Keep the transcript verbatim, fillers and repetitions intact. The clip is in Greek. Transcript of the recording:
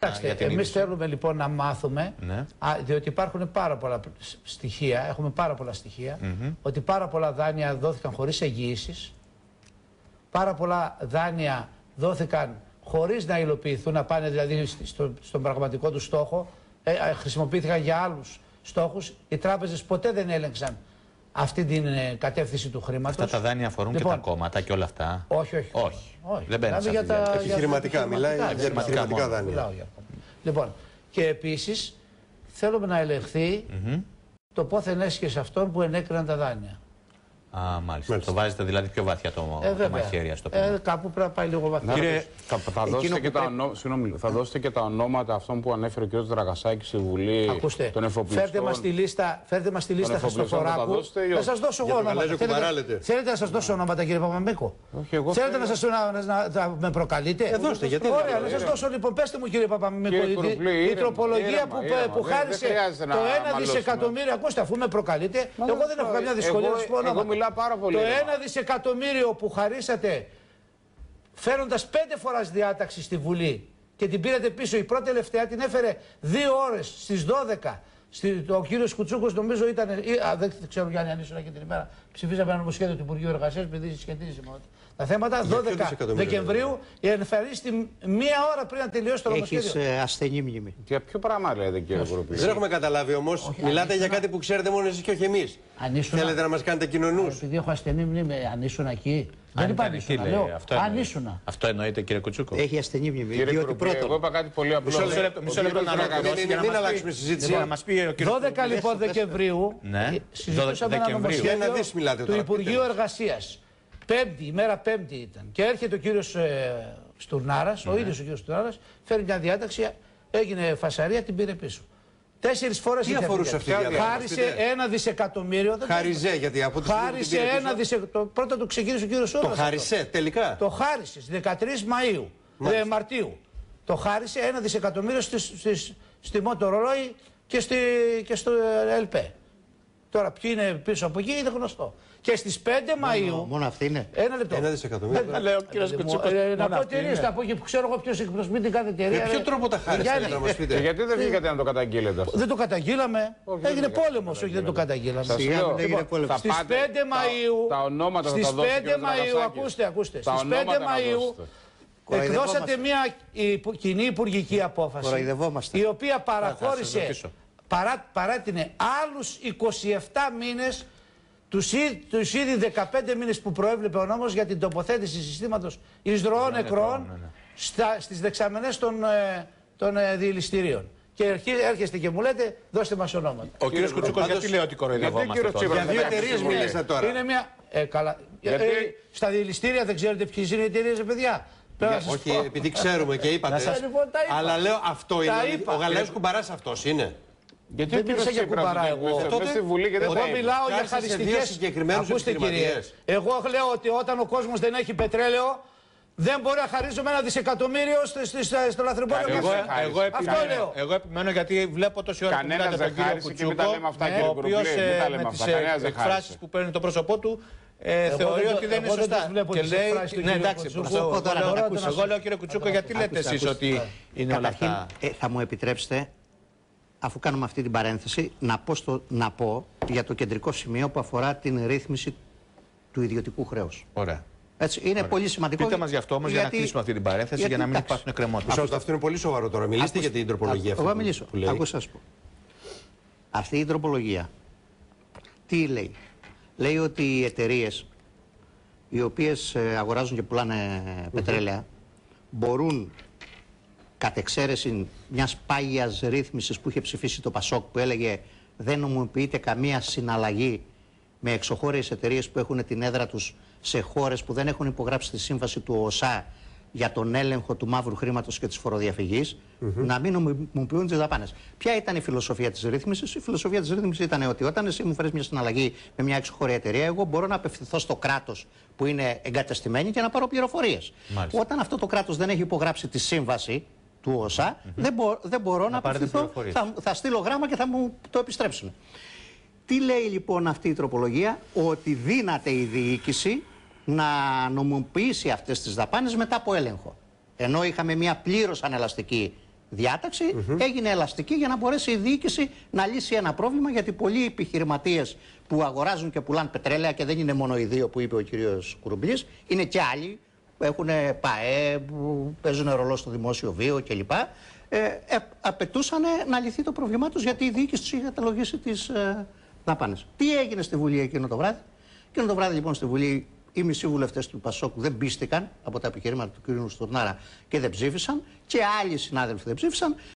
Κοιτάξτε, εμείς θέλουμε λοιπόν να μάθουμε, ναι. α, διότι υπάρχουν πάρα πολλά στοιχεία, έχουμε πάρα πολλά στοιχεία, mm-hmm. ότι πάρα πολλά δάνεια δόθηκαν χωρίς εγγυήσεις, πάρα πολλά δάνεια δόθηκαν χωρίς να υλοποιηθούν, να πάνε δηλαδή στο, στον πραγματικό του στόχο, ε, ε, χρησιμοποιήθηκαν για άλλους στόχους. Οι τράπεζες ποτέ δεν έλεγξαν αυτή την ε, κατεύθυνση του χρήματος. Αυτά τα δάνεια αφορούν λοιπόν, και τα κόμματα και όλα αυτά. Όχι, όχι. όχι. όχι. Δεν μπαίνει για τα επιχειρηματικά. Μιλάει για επιχειρηματικά δάνεια. Λοιπόν, και επίσης θέλουμε να ελεγχθεί mm-hmm. το πόθεν έσχε σε αυτόν που ενέκριναν τα δάνεια. Α, μάλιστα. μάλιστα. Το βάζετε δηλαδή πιο βαθιά το, ε, το μαχαίρι, ας το πούμε. Ε, κάπου πρέπει να πάει λίγο βαθιά. Κύριε, θα, θα, δώσετε και πρέπει... τα ονό... Συγγνώμη, θα δώσετε και τα ονόματα αυτών που ανέφερε ο κ. Δραγασάκης στη Βουλή. Ακούστε, των εφοπλιστών. Φέρτε μας τη λίστα, φέρτε μας τη λίστα Χριστοφοράκου. Θα σας δώσω εγώ ονόματα. Θέλετε, θέλετε να σας δώσω ονόματα, κύριε Παπαμίκο? Θέλετε να σας να με προκαλείτε? Ε, δώστε, γιατί ωραία, να σας δώσω λοιπόν. Πέστε μου, κύριε Παπαμίκο, η τροπολογία που χάρισε το ένα δισεκατομμύριο. Ακούστε, αφού με προκαλείτε, εγώ δεν έχω καμιά δυσκολία να σας πω ονόματα. Εγώ μιλάω πάρα πολύ. Ένα δισεκατομμύριο που χαρίσατε φέροντας πέντε φοράς διάταξη στη Βουλή και την πήρατε πίσω, η πρώτη τελευταία την έφερε δύο ώρες στις δώδεκα. Στη, ο κύριος Κουτσούκος νομίζω ήταν, ή, α, δεν ξέρω Γιάννη αν ήσουν και την ημέρα, ψηφίσαμε ένα νομοσχέδιο του Υπουργείου Εργασίας επειδή συσχετίζει με τα θέματα. δώδεκα Δεκεμβρίου εμφανίστηκε μία ώρα πριν να τελειώσει το νομοσχέδιο. Έχεις ε, ασθενή μνήμη. Για ποιο πράγμα λέτε, κύριε Κουροπή? Δεν έχουμε καταλάβει όμως. Μιλάτε για κάτι που ξέρετε μόνο εσείς και όχι εμείς. Θέλετε να μας κάνετε κοινωνούς? Επειδή έχω ασθενή μνήμη, αν ήσουν εκεί. Δεν υπάρχει ανήσουνα, λέω. Αυτό, αν ήσουνα. Αυτό εννοείται, κύριε Κουτσούκο? Έχει ασθενή μνήμη. Κύριε Κουροπή, εγώ είπα κάτι πολύ απλό. Μισό λεπτό να ανακαλώσει για να αλλάξουμε συζήτηση. δώδεκα λοιπόν Δεκεμβρίου συζητούσαμε ένα νομοσχέδιο του Υπουργείου Εργασίας. Πέμπτη, ημέρα Πέμπτη ήταν. Και έρχεται ο κύριος ε, Στουρνάρας, ο ίδιος ο κύριος Στουρνάρας, φέρνει μια διάταξη, έγινε φασαρία, την πήρε πίσω. Τέσσερις φορές τι αφορούσε αυτή η διάταξη? Χάρισε ένα δισεκατομμύριο. Χάριζε, γιατί από τη χάρισε ένα δισεκατομμύριο. Πρώτα το ξεκίνησε ο κύριος Σούρας. Το χάρισε, τελικά. Το χάρισε στις δεκατρείς Μαΐου, ε, Μαρτίου. Το χάρισε ένα δισεκατομμύριο στις, στις, στη Μότορολόι και, στη, και στο ΕΛΠΕ. Τώρα, ποιοι είναι πίσω από εκεί είναι γνωστό. Και στις πέντε Μαΐου. Μόνο, μόνο αυτή είναι. Ένα λεπτό. Ένα δισεκατομμύριο. Δεν λέω, κύριε Κουτσούκο. Να πω εταιρείε, να πω και ξέρω εγώ ποιος εκπροσωπεί την κάθε εταιρεία. Με ποιο τρόπο τα χάρισατε, να μας πείτε? Γιατί δεν βγήκατε να το καταγγείλετε αυτό? Δεν το καταγγείλαμε. Έγινε πόλεμος, όχι δεν το καταγγείλαμε. Στις πέντε Μαΐου. Τα ονόματα θα τα δώσω. Στις πέντε Μαΐου, ακούστε, ακούστε. Στις πέντε Μαΐου εκδώσατε μια κοινή υπουργική απόφαση η οποία παραχώρησε. Παρά, παράτηνε άλλους είκοσι επτά μήνες τους, τους ήδη δεκαπέντε μήνες που προέβλεπε ο νόμος για την τοποθέτηση συστήματος εισρωών νεκρών ναι, ναι. Στα, στις δεξαμενές των, ε, των ε, διελιστηρίων. Και έρχεστε και μου λέτε, δώστε μας ονόματα. Ο κύριος Κουτσούκος γιατί λέει ότι κοροϊδευόμαστε τώρα? Για δύο εταιρείες μιλήσατε τώρα. Είναι μια... Ε, καλά. Γιατί... Ε, στα διελιστήρια δεν ξέρετε ποιες είναι οι εταιρείες, παιδιά. Όχι, επειδή ξέρουμε και είπατε. Αλλά λέω αυτό είναι. Ο Γαλαέος Κουμπαράς αυτός είναι. Γιατί δεν μίλησα για κουμπαρά εγώ. Εγώ μιλάω για χαριστικές. Ακούστε κύριε, εγώ λέω ότι όταν ο κόσμος δεν έχει πετρέλαιο δεν μπορεί να χαρίζουμε ένα δισεκατομμύριο στο λαθρεμπόριο. Αυτό λέω. Εγώ επιμένω γιατί βλέπω τόση ώρα που μιλάτε τον κύριο Κουτσούκο, ο οποίος με τις εκφράσεις που παίρνει το πρόσωπό του θεωρεί ότι δεν είναι σωστά. Και λέει, ναι εντάξει, εγώ λέω κύριε Κουτσούκο γιατί λέτε εσείς ότι είναι όλα αυτά? Θα μου επιτρέψετε, αφού κάνουμε αυτή την παρένθεση, να πω, στο, να πω για το κεντρικό σημείο που αφορά την ρύθμιση του ιδιωτικού χρέους. Ωραία. Έτσι, είναι Ωραία. πολύ σημαντικό. Πείτε μας γι' αυτό όμως, γιατί, για να κλείσουμε αυτή την παρένθεση, γιατί, για να μην εντάξει, υπάρχουν εκκρεμότητες. Αυτό, αυτό είναι πολύ σοβαρό τώρα. Μιλήστε Άκουστε, για την τροπολογία αυτή. Εγώ θα μιλήσω. Ακούστε να σας πω. Αυτή η τροπολογία τι λέει? Λέει ότι οι εταιρείες οι οποίες αγοράζουν και πουλάνε mm-hmm. πετρέλαια μπορούν, κατ' εξαίρεση μιας πάγιας ρύθμισης που είχε ψηφίσει το Πασόκ, που έλεγε δεν νομιμοποιείται καμία συναλλαγή με εξωχώριες εταιρείες που έχουν την έδρα τους σε χώρες που δεν έχουν υπογράψει τη σύμβαση του ΟΣΑ για τον έλεγχο του μαύρου χρήματος και της φοροδιαφυγής, mm-hmm. να μην νομιμοποιούν τις δαπάνες. Ποια ήταν η φιλοσοφία της ρύθμισης? Η φιλοσοφία της ρύθμισης ήταν ότι όταν εσύ μου φέρεις μια συναλλαγή με μια εξωχώρια εταιρεία, εγώ μπορώ να απευθυνθώ στο κράτος που είναι εγκατεστημένη και να πάρω πληροφορίες. Όταν αυτό το κράτος δεν έχει υπογράψει τη σύμβαση του ΟΣΑ, mm-hmm. δεν, μπο, δεν μπορώ να, να απευθυνθώ. Θα, θα στείλω γράμμα και θα μου το επιστρέψουν. Τι λέει λοιπόν αυτή η τροπολογία? Ότι δύναται η διοίκηση να νομιμοποιήσει αυτές τις δαπάνες μετά από έλεγχο. Ενώ είχαμε μια πλήρως ανελαστική διάταξη, mm-hmm. έγινε ελαστική για να μπορέσει η διοίκηση να λύσει ένα πρόβλημα, γιατί πολλοί επιχειρηματίες που αγοράζουν και πουλάνε πετρέλαια, και δεν είναι μόνο οι δύο που είπε ο κύριος Κουρουμπλής, είναι και άλλοι που έχουν ΠΑΕ, που παίζουν ρολό στο δημόσιο βίο κλπ. Ε, ε, απαιτούσαν να λυθεί το πρόβλημά τους, γιατί η διοίκηση τους είχε καταλογίσει τις ε, δαπάνες. Τι έγινε στη Βουλή εκείνο το βράδυ? Εκείνο το βράδυ λοιπόν στη Βουλή οι μισοί βουλευτές του Πασόκ δεν πίστηκαν από τα επιχειρήματα του κ. Στουρνάρα και δεν ψήφισαν, και άλλοι συνάδελφοι δεν ψήφισαν.